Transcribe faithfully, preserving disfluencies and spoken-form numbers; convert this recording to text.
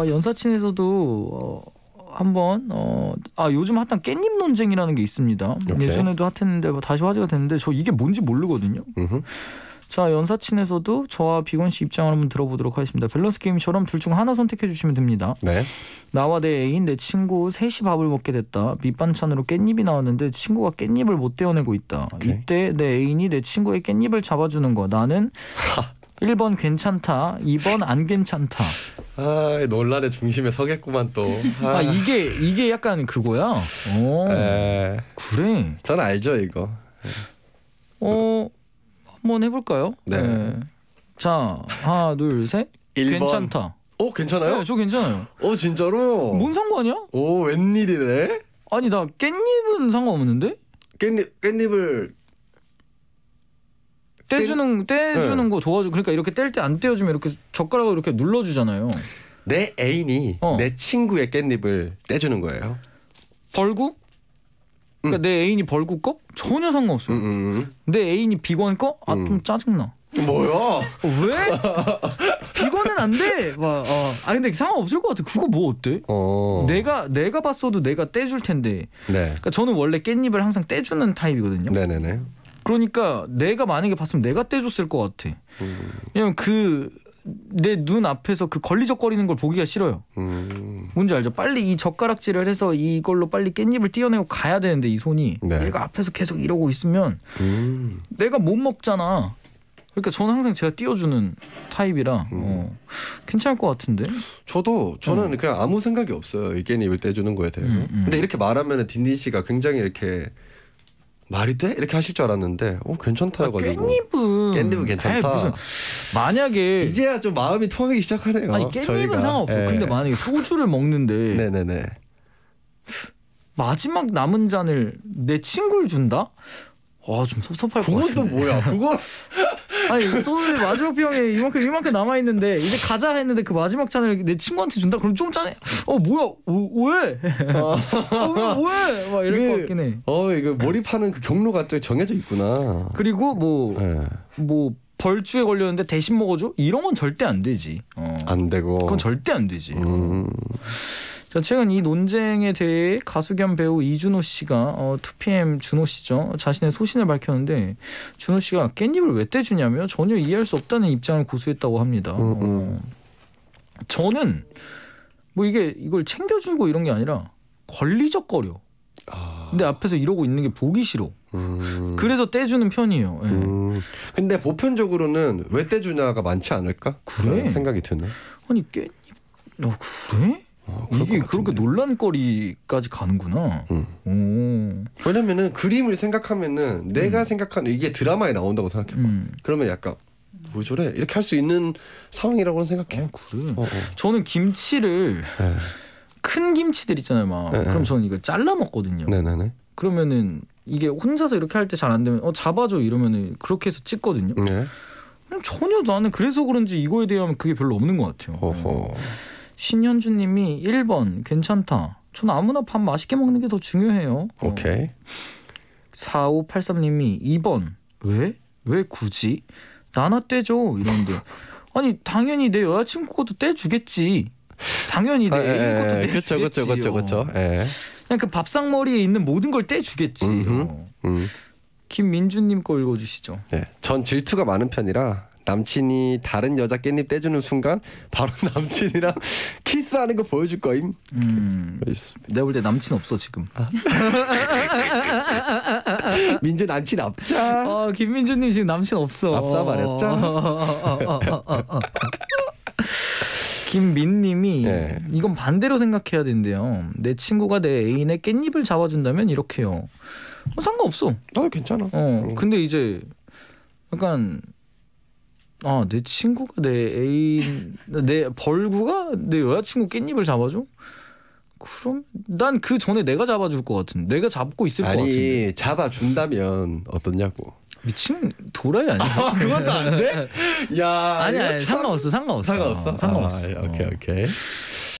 어, 연사친에서도 어, 한번 어, 아 요즘 핫한 깻잎 논쟁이라는 게 있습니다. 오케이. 예전에도 핫했는데 다시 화제가 됐는데 저 이게 뭔지 모르거든요. 음흠. 자, 연사친에서도 저와 비건 씨 입장을 한번 들어보도록 하겠습니다. 밸런스 게임처럼 둘 중 하나 선택해 주시면 됩니다. 네. 나와 내 애인, 내 친구 셋이 밥을 먹게 됐다. 밑반찬으로 깻잎이 나왔는데 친구가 깻잎을 못 떼어내고 있다. 오케이. 이때 내 애인이 내 친구의 깻잎을 잡아주는 거. 나는 일 번 괜찮다, 이 번 안 괜찮다. 아, 논란의 중심에 서겠구만 또. 아, 아 이게 이게 약간 그거야. 오, 에... 그래. 저는 알죠 이거. 어. 한번 해볼까요? 네. 네. 자, 하나, 둘, 셋. 일 번. 괜찮다. 어, 괜찮아요? 네, 저 괜찮아요. 어, 진짜로? 뭔 상관이야? 오, 웬일이래? 아니, 나 깻잎은 상관없는데? 깻잎, 깻잎을 떼주는 떼주는 네. 거 도와줘. 그러니까 이렇게 뗄 때 안 떼어주면 이렇게 젓가락으로 이렇게 눌러주잖아요. 내 애인이 어. 내 친구의 깻잎을 떼주는 거예요. 벌구? 그러니까 음. 내 애인이 벌구 거? 전혀 상관없어요. 음, 음, 음. 내 애인이 비건 거? 아, 좀 음. 짜증나. 뭐야? 왜? 비건은 안 돼. 막, 어. 아 근데 상관없을 것 같아. 그거 뭐 어때? 어. 내가 내가 봤어도 내가 떼줄 텐데. 네. 그러니까 저는 원래 깻잎을 항상 떼주는 타입이거든요. 네네네. 그러니까 내가 만약에 봤으면 내가 떼줬을 것 같아. 음. 왜냐면 그 내 눈 앞에서 그 걸리적거리는 걸 보기가 싫어요. 음. 뭔지 알죠? 빨리 이 젓가락질을 해서 이걸로 빨리 깻잎을 떼어내고 가야 되는데 이 손이 네. 내가 앞에서 계속 이러고 있으면 음. 내가 못 먹잖아. 그러니까 저는 항상 제가 띄워주는 타입이라 음. 어, 괜찮을 것 같은데. 저도 저는 어. 그냥 아무 생각이 없어요. 이 깻잎을 떼주는 거에 대해서. 음, 음. 근데 이렇게 말하면 딘딘 씨가 굉장히 이렇게 말이 돼? 이렇게 하실 줄 알았는데 어 괜찮다 해가지고. 아, 깻잎은 깻잎은 괜찮다. 에이, 무슨 만약에 이제야 좀 마음이 통하기 시작하네요. 아니 깻잎은 저희가. 상관없어. 에. 근데 만약에 소주를 먹는데 네네네. 마지막 남은 잔을 내 친구를 준다? 아 좀 섭섭할 것 같은데. 그건 또 뭐야? 그거 아니 소주 마지막 병에 이만큼 이만큼 남아 있는데 이제 가자 했는데 그 마지막 잔을 내 친구한테 준다? 그럼 좀 짠해. 어 뭐야? 오, 왜? 어, 왜? 막 이럴 것 같긴 해. 어 이거 몰입하는 그 경로가 또 정해져 있구나. 그리고 뭐 뭐 네. 벌주에 걸렸는데 대신 먹어줘? 이런 건 절대 안 되지. 어. 안 되고. 그건 절대 안 되지. 음. 자, 최근 이 논쟁에 대해 가수 겸 배우 이준호 씨가 어, 투피엠 준호 씨죠. 자신의 소신을 밝혔는데 준호 씨가 깻잎을 왜 떼주냐며 전혀 이해할 수 없다는 입장을 고수했다고 합니다. 음, 음. 어, 저는 뭐 이게 이걸 챙겨주고 이런 게 아니라 걸리적거려. 아... 내 앞에서 이러고 있는 게 보기 싫어. 음... 그래서 떼주는 편이에요. 예. 음... 근데 보편적으로는 왜 떼주냐가 많지 않을까? 그래? 생각이 드네. 아니 깻잎... 어 그래? 어, 이게 그렇게 논란거리까지 가는구나. 음. 오. 왜냐면은 그림을 생각하면은 내가 음. 생각하는 이게 드라마에 나온다고 생각해봐. 음. 그러면 약간 왜 저래? 이렇게 할 수 있는 상황이라고는 생각해. 어, 그래. 어, 어. 저는 김치를 네. 큰 김치들 있잖아요, 막. 네, 그럼 네. 저는 이거 잘라 먹거든요. 네네네. 그러면은 이게 혼자서 이렇게 할 때 잘 안 되면 어 잡아줘 이러면은 그렇게 해서 찍거든요. 네. 전혀 나는 그래서 그런지 이거에 대한 그게 별로 없는 것 같아요. 어허. 신현주님이 일 번 괜찮다. 저는 아무나 밥 맛있게 먹는 게 더 중요해요. 오케이. 어. 사오팔삼님이 이 번 왜? 왜 굳이? 나나 떼줘 이러는데 아니 당연히 내 여자친구 것도 떼주겠지. 당연히 내 애인 것도 떼주겠지. 그렇죠, 그렇죠, 그렇죠. 그냥 그 밥상머리에 있는 모든 걸 떼주겠지. 어. 음. 김민주님 거 읽어주시죠. 네, 전 질투가 많은 편이라. 남친이 다른 여자 깻잎 떼주는 순간 바로 남친이랑 키스하는 거 보여줄 거임. 음, 내가 볼 때 남친 없어 지금. 아. 민주 남친 없자. 어, 김민주님 지금 남친 없어. 앞서 말했죠. 김민님이 네. 이건 반대로 생각해야 된대요. 내 친구가 내 애인의 깻잎을 잡아준다면 이렇게요. 어, 상관없어. 아 괜찮아. 어, 음. 근데 이제 약간. 아, 내 친구가 내 애인, 내 벌구가 내 여자친구 깻잎을 잡아줘? 그럼 난 그 전에 내가 잡아줄 것 같은데. 내가 잡고 있을 아니, 것 같은데. 아니 잡아준다면 어떻냐고. 미친 도라이 아니야? 아, 그것도 안 돼? 야, 아니 아니 참... 상관없어 상관없어. 상관없어? 상관없어. 아, 오케이 오케이.